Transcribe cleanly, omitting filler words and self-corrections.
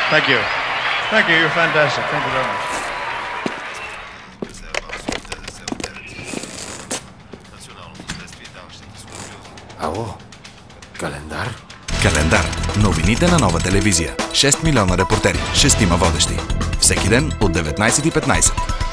Thank you. Thank you. You're fantastic. Thank you very much. Ало? Календар? Календар. Новините на Нова телевизия. 6 милиона репортери, 6 водещи. Всеки ден от 19:15.